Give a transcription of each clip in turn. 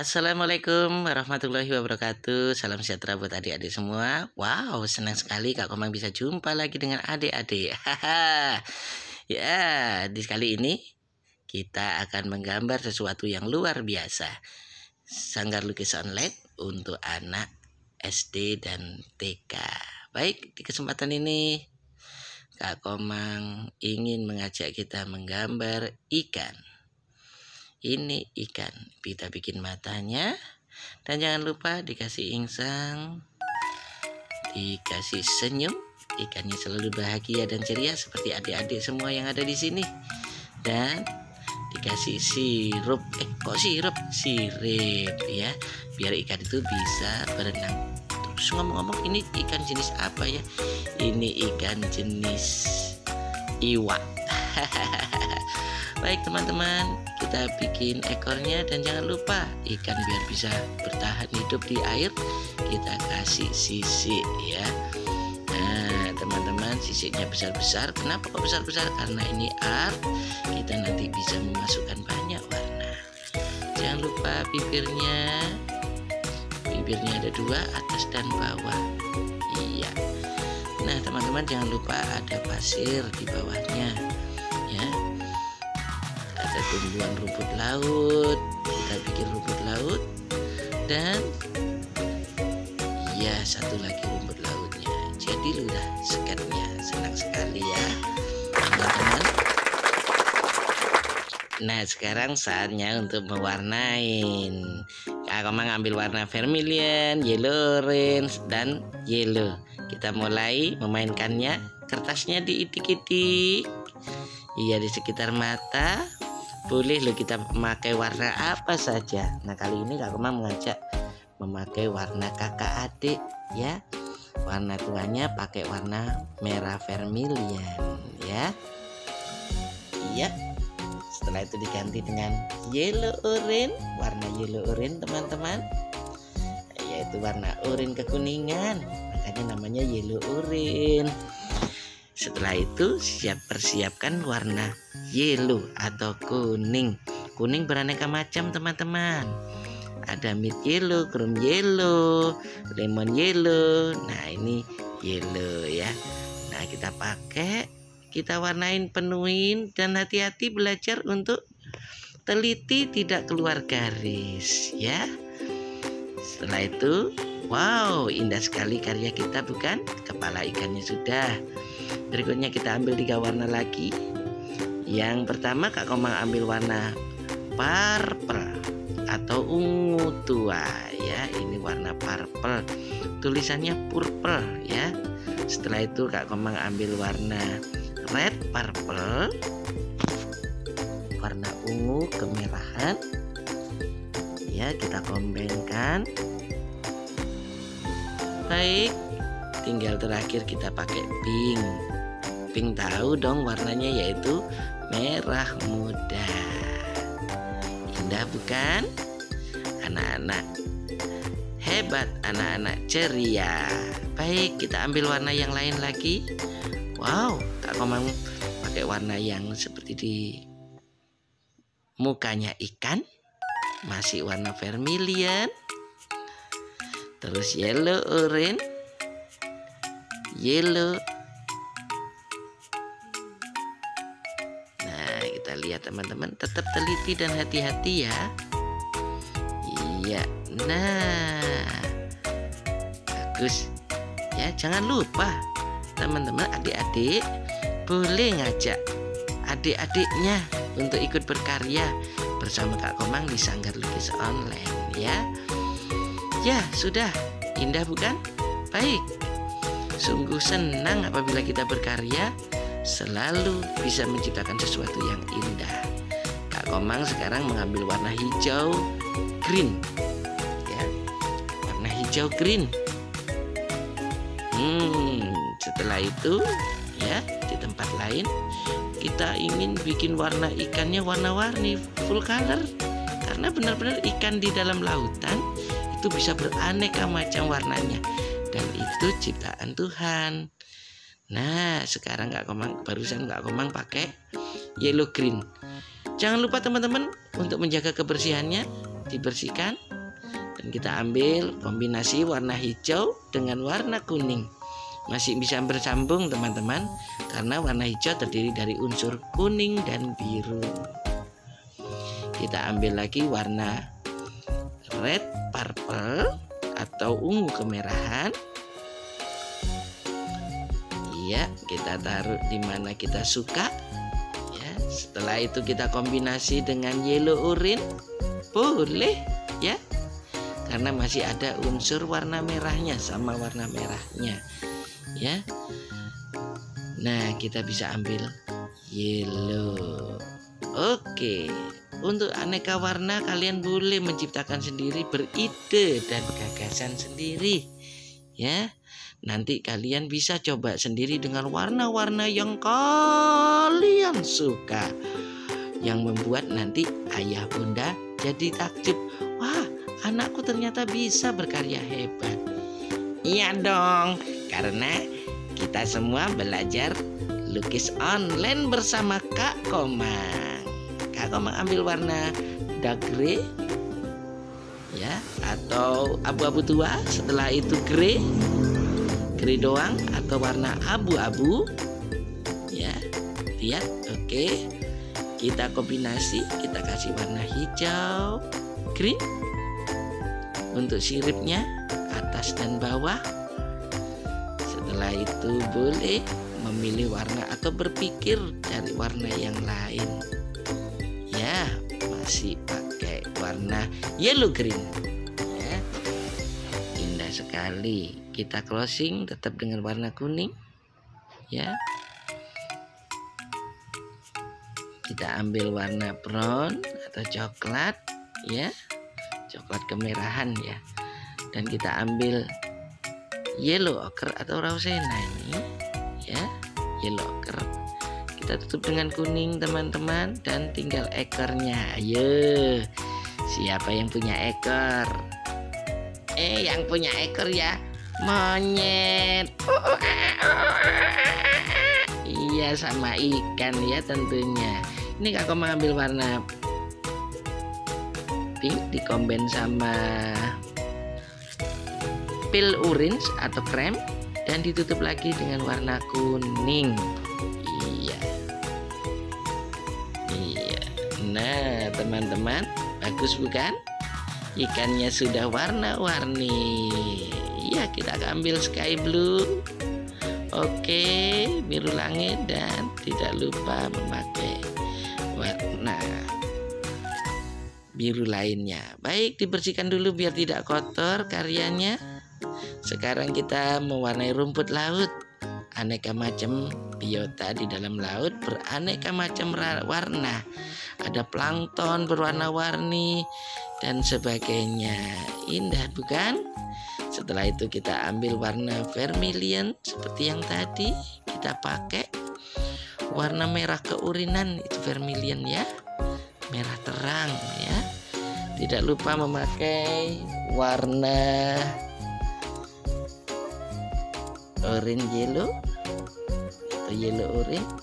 Assalamualaikum warahmatullahi wabarakatuh. Salam sejahtera buat adik-adik semua. Wow, senang sekali Kak Komang bisa jumpa lagi dengan adik-adik. Haha. Ya, di kali ini kita akan menggambar sesuatu yang luar biasa. Sanggar lukis online untuk anak SD dan TK. Baik, di kesempatan ini Kak Komang ingin mengajak kita menggambar ikan. Ini ikan, kita bikin matanya, dan jangan lupa dikasih insang, dikasih senyum. Ikannya selalu bahagia dan ceria seperti adik-adik semua yang ada di sini. Dan dikasih sirup, sirip ya, biar ikan itu bisa berenang. Terus ngomong-ngomong, ini ikan jenis apa ya? Ini ikan jenis iwak. Baik teman-teman, kita bikin ekornya, dan jangan lupa ikan biar bisa bertahan hidup di air, kita kasih sisik ya. Nah teman-teman, sisiknya besar-besar. Kenapa kok besar-besar? Karena ini art, kita nanti bisa memasukkan banyak warna. Jangan lupa bibirnya ada dua, atas dan bawah. Iya. Nah teman-teman, jangan lupa ada pasir di bawahnya ya. Ada tumbuhan rumput laut, kita bikin rumput laut, dan ya satu lagi rumput lautnya. Jadi udah sketnya, senang sekali ya teman-teman. Nah sekarang saatnya untuk mewarnain. Kak Komang ambil warna vermilion, yellow, orange, dan yellow. Kita mulai memainkannya. Kertasnya diitik-itik, iya, di sekitar mata. Boleh loh kita memakai warna apa saja. Nah kali ini Kak Komang mengajak memakai warna kakak adik ya. Warna tuanya pakai warna merah vermilion ya. Iya. Setelah itu diganti dengan yellow orange, warna yellow orange teman-teman, yaitu warna orange kekuningan, makanya namanya yellow orange. Setelah itu persiapkan warna yellow atau kuning. Kuning beraneka macam teman-teman. Ada mid yellow, chrome yellow, lemon yellow. Nah ini yellow ya. Nah kita pakai, kita warnain, penuhin, dan hati-hati belajar untuk teliti tidak keluar garis ya. Setelah itu, wow, indah sekali karya kita bukan? Kepala ikannya sudah. Berikutnya kita ambil 3 warna lagi. Yang pertama Kak Komang ambil warna purple atau ungu tua ya. Ini warna purple, tulisannya purple ya. Setelah itu Kak Komang ambil warna red purple, warna ungu kemerahan ya, kita kombinkan. Baik, tinggal terakhir kita pakai pink. Pink tahu dong warnanya, yaitu merah muda. Indah bukan? Anak-anak hebat, anak-anak ceria. Baik, kita ambil warna yang lain lagi. Wow, Kak Komang pakai warna yang seperti di mukanya ikan, masih warna vermilion, terus yellow orange, yellow. Nah kita lihat teman-teman, tetap teliti dan hati-hati ya. Iya, nah bagus ya. Jangan lupa teman-teman, adik-adik boleh ngajak adik-adiknya untuk ikut berkarya bersama Kak Komang di Sanggar Lukis Online ya. Ya sudah, indah bukan? Baik, sungguh senang apabila kita berkarya selalu bisa menciptakan sesuatu yang indah. Kak Komang sekarang mengambil warna hijau green ya, warna hijau green. Setelah itu ya, di tempat lain kita ingin bikin warna ikannya warna-warni, full color, karena benar-benar ikan di dalam lautan itu bisa beraneka macam warnanya, dan itu ciptaan Tuhan. Nah sekarang barusan Kak Komang pakai yellow green. Jangan lupa teman-teman untuk menjaga kebersihannya, dibersihkan, Dan kita ambil kombinasi warna hijau dengan warna kuning. Masih bisa bersambung teman-teman, karena warna hijau terdiri dari unsur kuning dan biru. Kita ambil lagi warna red purple atau ungu kemerahan. Ya, kita taruh di mana kita suka. Ya, setelah itu kita kombinasi dengan yellow orange. Boleh ya. Karena masih ada unsur warna merahnya sama warna merahnya. Ya. Nah, kita bisa ambil yellow. Oke. Untuk aneka warna kalian boleh menciptakan sendiri, beride dan gagasan sendiri. Ya. Nanti kalian bisa coba sendiri dengan warna-warna yang kalian suka. Yang membuat nanti ayah bunda jadi takjub. Wah, anakku ternyata bisa berkarya hebat. Iya dong, karena kita semua belajar lukis online bersama Kak Komang. Kak Komang ambil warna dark grey ya, atau abu-abu tua. Setelah itu grey doang atau warna abu-abu ya. Lihat, oke. Kita kombinasi, kita kasih warna hijau, green untuk siripnya, atas dan bawah. Setelah itu boleh memilih warna atau berpikir cari warna yang lain. Ya, masih pakai warna yellow green. Ya, indah sekali. Kita closing tetap dengan warna kuning. Ya. Kita ambil warna brown atau coklat, ya. Coklat kemerahan ya. Dan kita ambil yellow ochre atau raw sienna ini ya, yellow ochre. Kita tutup dengan kuning teman-teman, dan tinggal ekornya. Ayo, siapa yang punya ekor? Yang punya ekor ya monyet. Iya, sama ikan ya tentunya. Ini Kak Komang ambil warna pink dikombin sama pale orange atau krem, dan ditutup lagi dengan warna kuning. Iya. Nah teman-teman, bagus bukan? Ikannya sudah warna-warni. Ya, kita ambil sky blue. Oke, biru langit, dan tidak lupa memakai warna biru lainnya. Baik, dibersihkan dulu biar tidak kotor karyanya. Sekarang kita mewarnai rumput laut. Aneka macam biota di dalam laut beraneka macam warna. Ada plankton berwarna-warni dan sebagainya. Indah bukan? Setelah itu kita ambil warna vermilion seperti yang tadi. Kita pakai warna merah keurinan, itu vermilion ya, merah terang ya. Tidak lupa memakai warna orange yellow atau yellow orange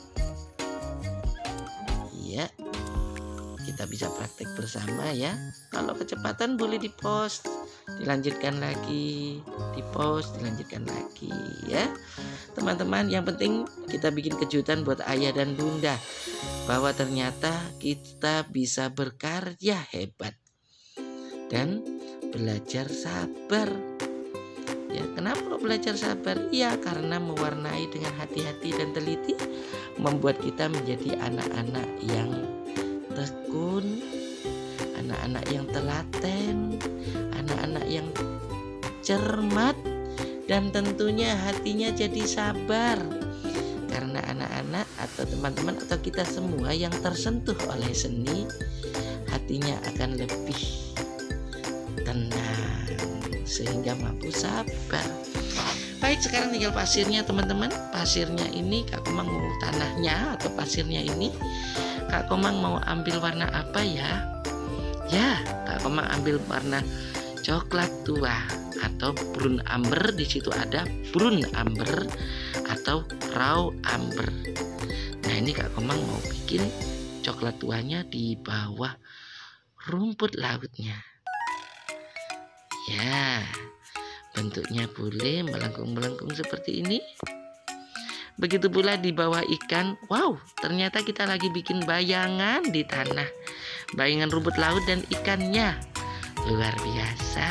ya. Kita bisa praktek bersama ya. Kalau kecepatan boleh di pause, dilanjutkan lagi, di pause, dilanjutkan lagi ya teman-teman. Yang penting kita bikin kejutan buat ayah dan bunda, bahwa ternyata kita bisa berkarya hebat dan belajar sabar ya. Kenapa belajar sabar? Ya, karena mewarnai dengan hati-hati dan teliti membuat kita menjadi anak-anak yang tekun, anak-anak yang telaten, anak-anak yang cermat, dan tentunya hatinya jadi sabar. Karena anak-anak atau teman-teman atau kita semua yang tersentuh oleh seni, hatinya akan lebih tenang sehingga mampu sabar. Baik, sekarang tinggal pasirnya teman-teman. Pasirnya ini Kak Komang mau tanahnya atau pasirnya ini Kak Komang mau ambil warna apa ya? Ya, Kak Komang ambil warna coklat tua atau brown amber. Di situ ada brown amber atau raw amber. Nah, ini Kak Komang mau bikin coklat tuanya di bawah rumput lautnya. Ya, bentuknya boleh melengkung-melengkung seperti ini. Begitu pula di bawah ikan. Wow, ternyata kita lagi bikin bayangan di tanah. Bayangan rumput laut dan ikannya. Luar biasa.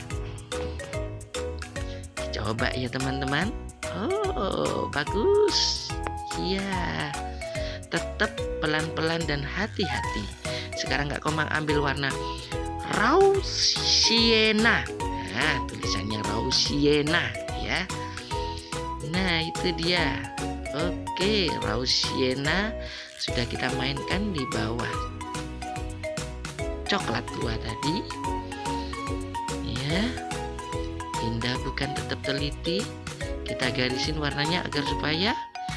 Coba ya teman-teman. Oh, bagus. Iya. Tetap pelan-pelan dan hati-hati. Sekarang Kak Komang ambil warna raw sienna. Nah, tulisannya raw sienna ya. Nah, itu dia. Oke, raw sienna sudah kita mainkan di bawah coklat tua tadi. Ya. Indah bukan, tetap teliti. Kita garisin warnanya agar supaya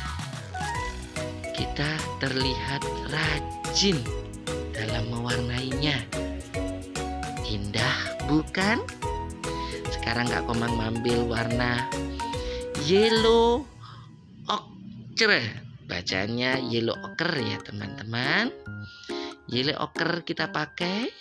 kita terlihat rajin dalam mewarnainya. Indah bukan? Sekarang Kak Komang mengambil warna yellow ochre. Bacanya yellow ochre ya teman-teman. Yellow ochre kita pakai.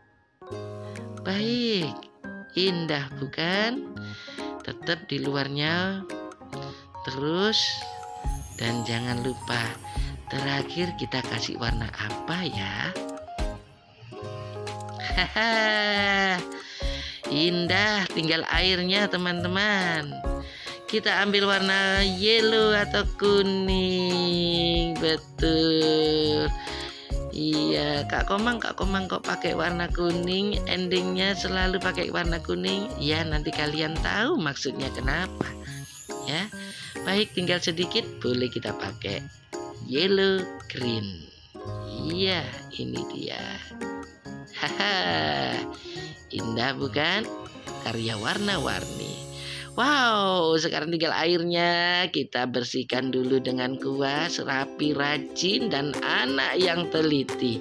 Baik. Indah bukan? Tetap di luarnya terus. Dan jangan lupa terakhir kita kasih warna apa ya? Haha. Indah, tinggal airnya teman-teman. Kita ambil warna yellow atau kuning. Betul. Iya, Kak Komang kok pakai warna kuning, endingnya selalu pakai warna kuning. Ya, nanti kalian tahu maksudnya kenapa. Ya. Baik, tinggal sedikit boleh kita pakai yellow green. Iya, ini dia. Haha. Indah bukan? Karya warna-warni. Wow, sekarang tinggal airnya. Kita bersihkan dulu dengan kuas, rapi, rajin, dan anak yang teliti.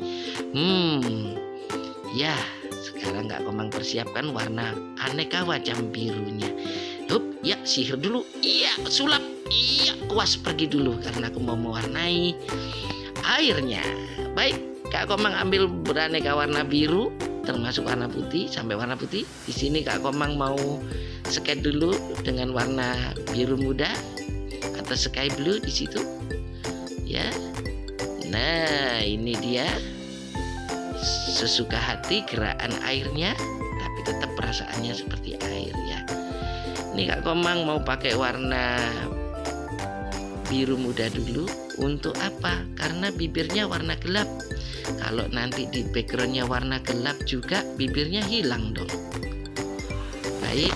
Ya, sekarang Kak Komang persiapkan warna aneka macam birunya. Hup, ya sihir dulu. Iya, sulap. Iya, kuas pergi dulu karena aku mau mewarnai airnya. Baik, Kak Komang ambil beraneka warna biru, termasuk warna putih sampai warna putih. Di sini Kak Komang mau skate dulu dengan warna biru muda atau sky blue di situ. Ya. Nah, ini dia. Sesuka hati gerakan airnya, tapi tetap perasaannya seperti air ya. Ini Kak Komang mau pakai warna biru muda dulu. Untuk apa? Karena bibirnya warna gelap. Kalau nanti di backgroundnya warna gelap juga, bibirnya hilang dong. Baik.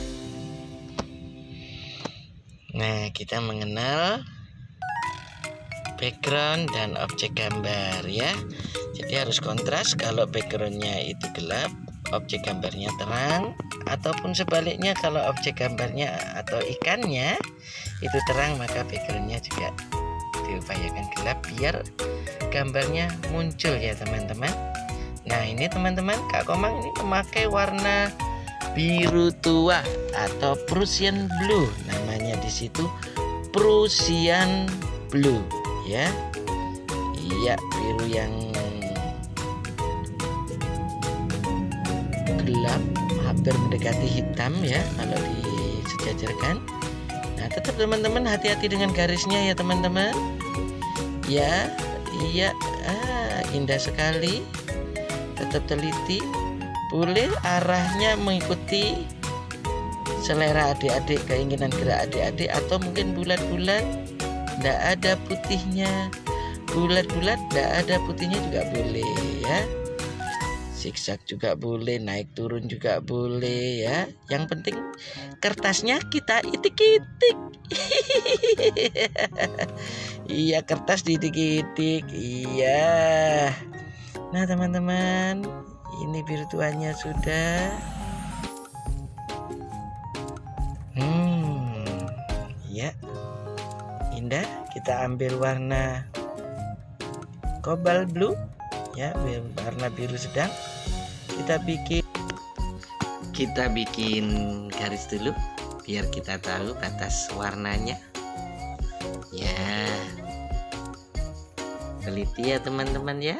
Nah, kita mengenal background dan objek gambar ya. Jadi harus kontras. Kalau backgroundnya itu gelap, objek gambarnya terang. Ataupun sebaliknya, kalau objek gambarnya atau ikannya itu terang, maka backgroundnya juga diupayakan gelap biar gambarnya muncul ya teman-teman. Nah, ini teman-teman, Kak Komang ini memakai warna biru tua atau Prussian blue. Namanya di situ Prussian blue ya. Iya, biru yang gelap, hampir mendekati hitam ya kalau disejajarkan. Nah, tetap teman-teman hati-hati dengan garisnya ya teman-teman. Ya, iya, indah sekali. Tetap teliti. Boleh arahnya mengikuti selera adik-adik, keinginan gerak adik-adik, atau mungkin bulat-bulat, tidak ada putihnya. Bulat-bulat, tidak ada putihnya juga boleh ya. Zigzag juga boleh, naik turun juga boleh ya. Yang penting kertasnya kita itik-itik. Iya, kertas diitik-itik. Iya. Nah teman-teman, ini virtualnya sudah. Ya, indah. Kita ambil warna cobalt blue ya, warna biru sedang. Kita bikin garis dulu biar kita tahu batas warnanya ya. Teliti ya teman-teman ya.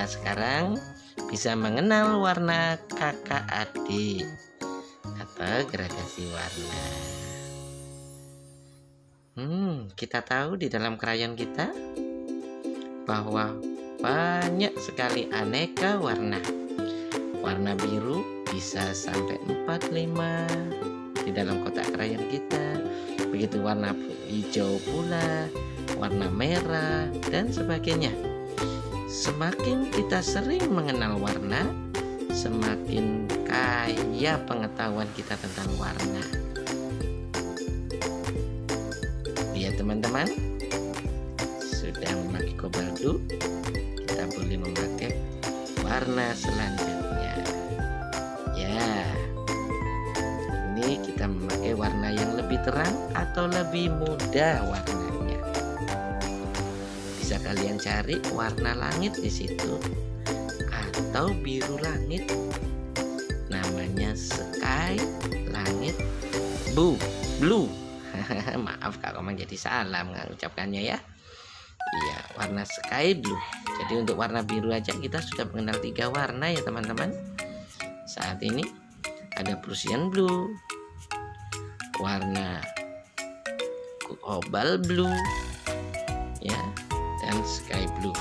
sekarang bisa mengenal warna kakak adik atau gradasi warna. Kita tahu di dalam krayon kita bahwa banyak sekali aneka warna. Warna biru bisa sampai 4-5 di dalam kotak krayon kita. Begitu warna hijau pula, warna merah, dan sebagainya. Semakin kita sering mengenal warna, semakin kaya pengetahuan kita tentang warna. Lihat teman-teman, sudah memakai Cobalt Blue, kita boleh memakai warna selanjutnya. Ya, ini kita memakai warna yang lebih terang atau lebih muda warnanya. Bisa kalian cari warna langit di situ atau biru langit. Namanya sky langit blue. Maaf Kak Komang jadi salah mengucapkannya ya. Iya, warna sky blue. Jadi untuk warna biru aja kita sudah mengenal 3 warna ya teman-teman. Saat ini ada Prussian blue, warna cobalt blue, ya, dan sky blue.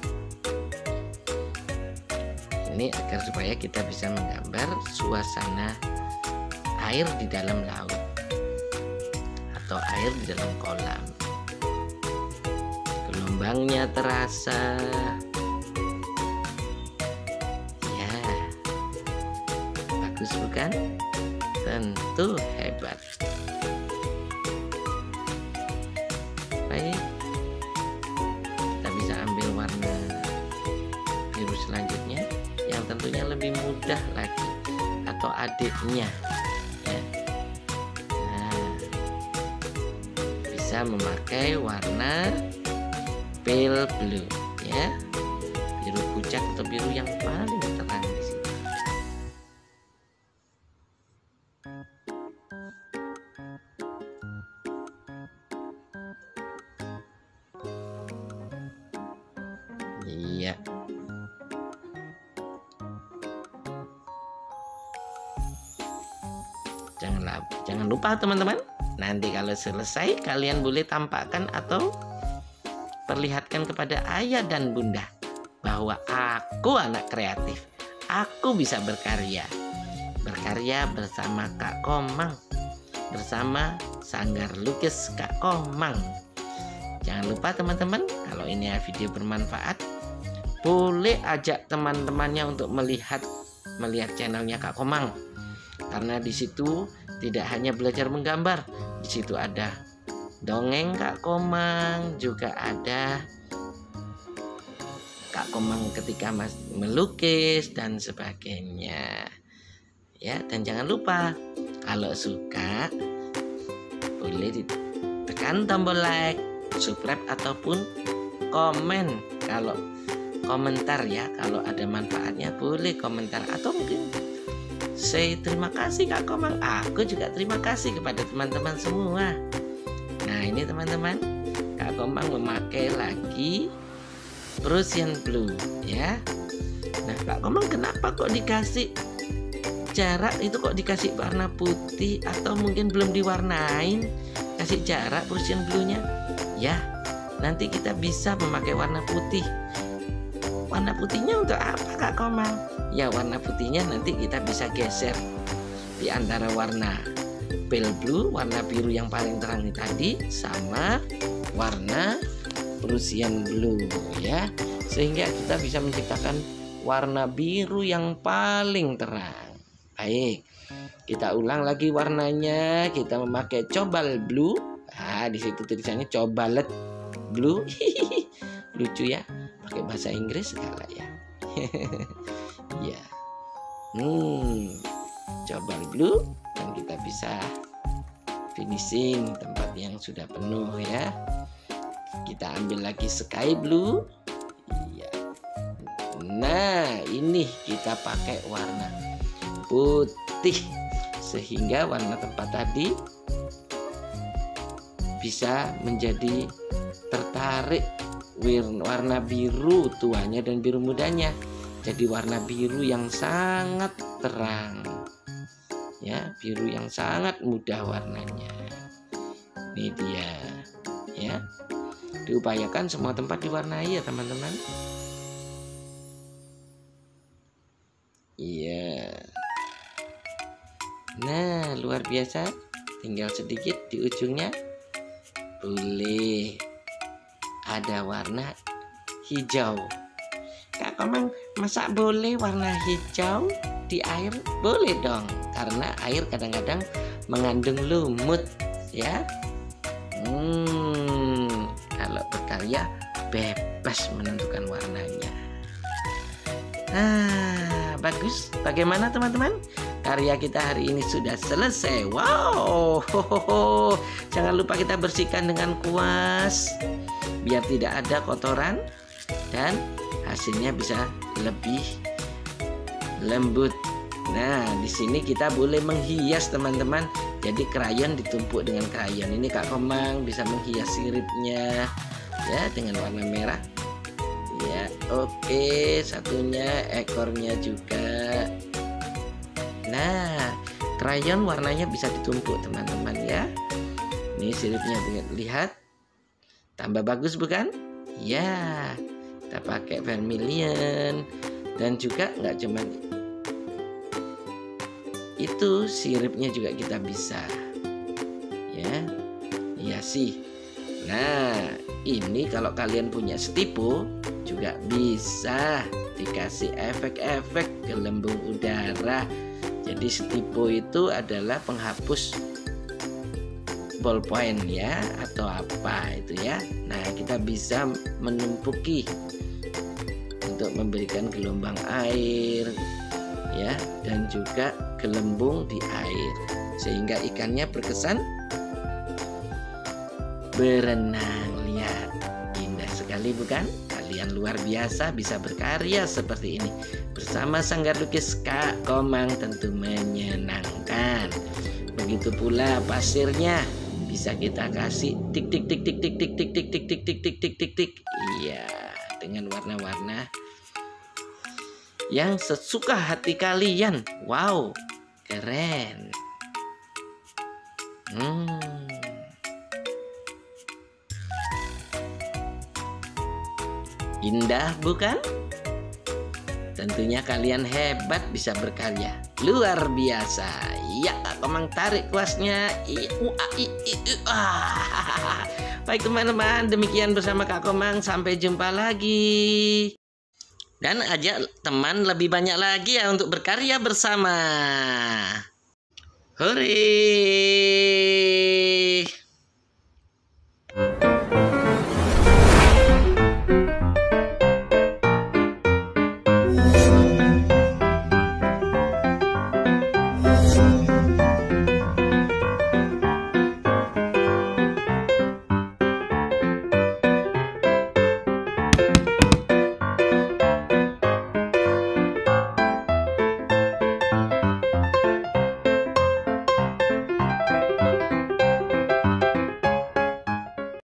Ini agar supaya kita bisa menggambar suasana air di dalam laut atau air di dalam kolam. Gelombangnya terasa. Ya, bagus bukan? Tentu hebat. Baik, kita bisa ambil warna biru selanjutnya yang tentunya lebih mudah lagi atau adiknya ya. Bisa memakai warna pale blue ya, biru pucat atau biru yang paling terang di sini. Iya. Jangan lupa teman-teman, nanti kalau selesai kalian boleh tampakkan atau perlihatkan kepada ayah dan bunda bahwa aku anak kreatif, aku bisa berkarya bersama Kak Komang, bersama Sanggar Lukis Kak Komang. Jangan lupa teman-teman, kalau ini video bermanfaat, boleh ajak teman-temannya untuk melihat channelnya Kak Komang, karena di situ tidak hanya belajar menggambar, di situ ada dongeng Kak Komang, juga ada Kak Komang ketika melukis dan sebagainya. Ya, dan jangan lupa kalau suka boleh ditekan tombol like, subscribe ataupun komen. Kalau komentar ya, kalau ada manfaatnya boleh komentar atau mungkin say terima kasih Kak Komang. Aku juga terima kasih kepada teman-teman semua. Nah ini teman-teman, Kak Komang memakai lagi Prussian blue ya. Nah Kak Komang kenapa kok dikasih jarak itu, kok dikasih warna putih atau mungkin belum diwarnain, kasih jarak Prussian blue-nya ya. Nanti kita bisa memakai warna putih. Warna putihnya untuk apa Kak Komang? Ya warna putihnya nanti kita bisa geser di antara warna pale blue, warna biru yang paling terang ini tadi, sama warna Prussian blue ya, sehingga kita bisa menciptakan warna biru yang paling terang. Baik, kita ulang lagi warnanya. Kita memakai cobalt blue. Nah, di situ tulisannya cobalt blue. Lucu ya, pakai bahasa Inggris segala ya. Ya, cobalt blue, dan kita bisa finishing tempat yang sudah penuh ya. Kita ambil lagi sky blue. Iya. Nah, ini kita pakai warna putih sehingga warna tempat tadi bisa menjadi tertarik warna biru tuanya dan biru mudanya. jadi warna biru yang sangat terang. Ya, biru yang sangat mudah warnanya. Ini dia. Ya. Diupayakan semua tempat diwarnai ya, teman-teman. Iya. Nah, luar biasa. Tinggal sedikit di ujungnya. Boleh ada warna hijau. Kak Komang, masa boleh warna hijau di air? Boleh dong, karena air kadang-kadang mengandung lumut, ya. Kalau berkarya bebas menentukan warnanya. Bagus. Bagaimana teman-teman? Karya kita hari ini sudah selesai. Wow. Jangan lupa kita bersihkan dengan kuas biar tidak ada kotoran dan hasilnya bisa lebih lembut. Nah, di sini kita boleh menghias teman-teman. Jadi krayon ditumpuk dengan krayon. Ini Kak Komang bisa menghias siripnya ya dengan warna merah. Ya, oke, satunya ekornya juga. Nah, krayon warnanya bisa ditumpuk teman-teman ya. Ini siripnya, lihat. Tambah bagus bukan? Ya, kita pakai vermilion. Dan juga nggak cuman itu, siripnya juga kita bisa ya, iya sih. Nah, ini kalau kalian punya stipo juga bisa dikasih efek-efek gelembung udara. Jadi stipo itu adalah penghapus ballpoint ya, atau apa itu ya. Nah, kita bisa menumpuki untuk memberikan gelombang air ya, dan juga gelembung di air sehingga ikannya berkesan berenang. Lihat, indah sekali bukan? Kalian luar biasa bisa berkarya seperti ini. Bersama Sanggar Lukis Kak Komang tentu menyenangkan. Begitu pula pasirnya bisa kita kasih tik tik tik tik tik tik tik tik tik tik tik tik tik tik tik. Iya, dengan warna-warna yang sesuka hati kalian. Wow, keren. Indah bukan? Tentunya kalian hebat bisa berkarya. Luar biasa. Ya, Kak Komang tarik kuasnya. Baik teman-teman, demikian bersama Kak Komang. Sampai jumpa lagi. Dan ajak teman lebih banyak lagi ya untuk berkarya bersama. Hore!